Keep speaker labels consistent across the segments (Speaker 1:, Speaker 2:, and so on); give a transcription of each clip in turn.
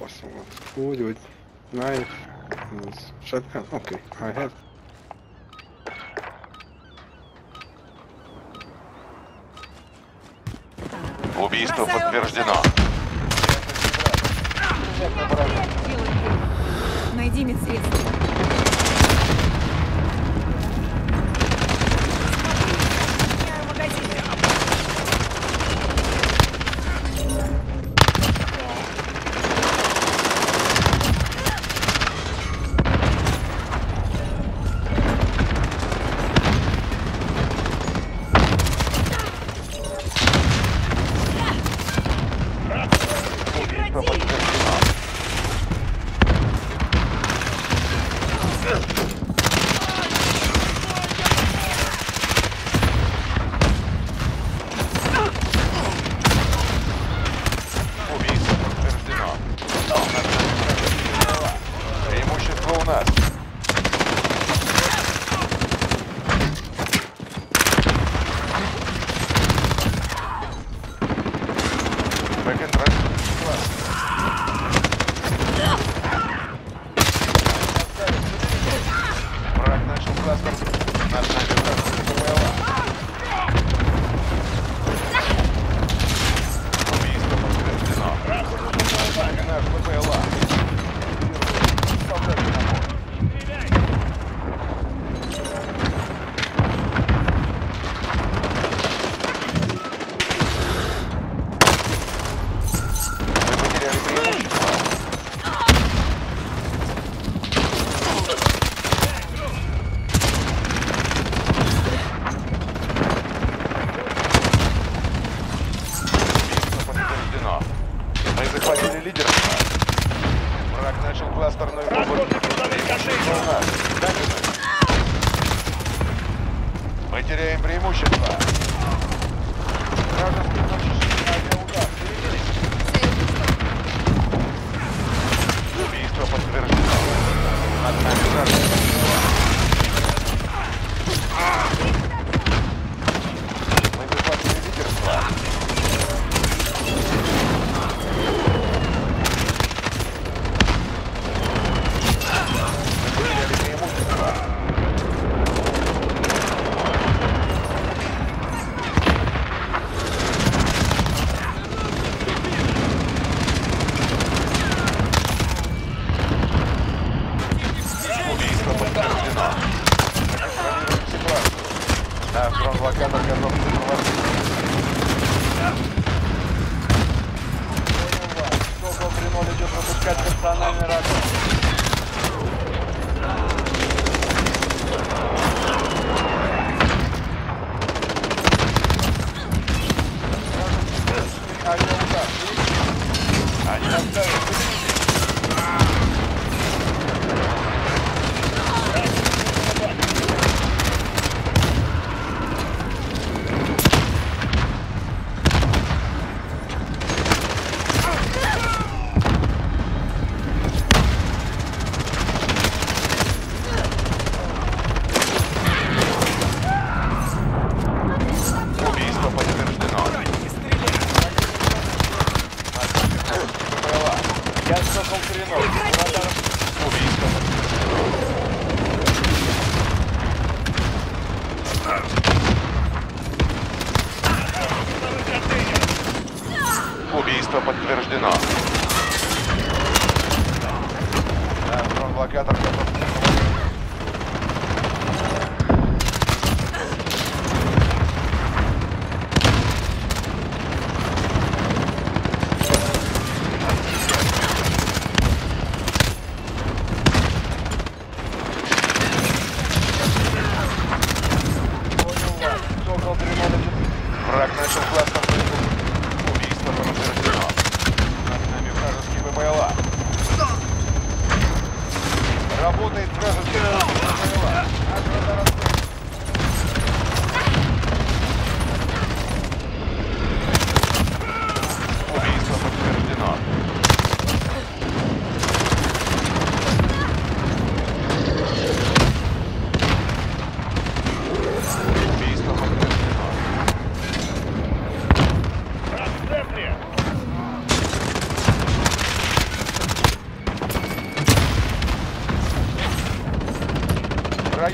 Speaker 1: awesome. Food with knife, shotgun. Okay, I have.
Speaker 2: Убийство подтверждено.
Speaker 3: Найди медсредство.
Speaker 2: Убийство подтверждено. Убийство подтверждено. Преимущество у нас. Бэк-контроль. Враг начал кластер. Над нами враг. Убийство подтверждено. Наш ППЛА. Солдаты на борт. Мы потеряли преимущество. Убийство подтверждено. Мы захватили лидерство. Враг начал кластерную поборку. Преимущество у нас. Мы теряем преимущество. Вражеский точечный авиаудар. Убийство подтверждено. Над нами вражеский. Мы захватили лидерство. Мы потеряли преимущество. Убийство подтверждено. Контролируем ситуацию. Наш дрон-блокатор готов к сопровождению. Сокол 3.0 идет выпускать персональный радар. Авиаудар. Они оставят. Убийство подтверждено. Я Сокол 3.0. Убийство подтверждено. Убийство подтверждено. Наш дрон-блокатор готов. Сокол 3.0. Враг начал кластерную поборку. Убийство подтверждено. Над нами вражеский ППЛА. Работает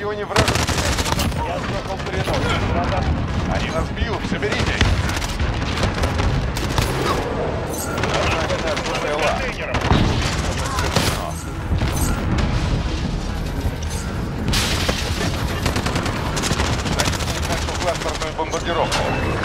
Speaker 2: районе вражеские. Я съехал перенос. Они нас бьют, соберитесь. Назначена БПЛА. Начал кластерную бомбардировку.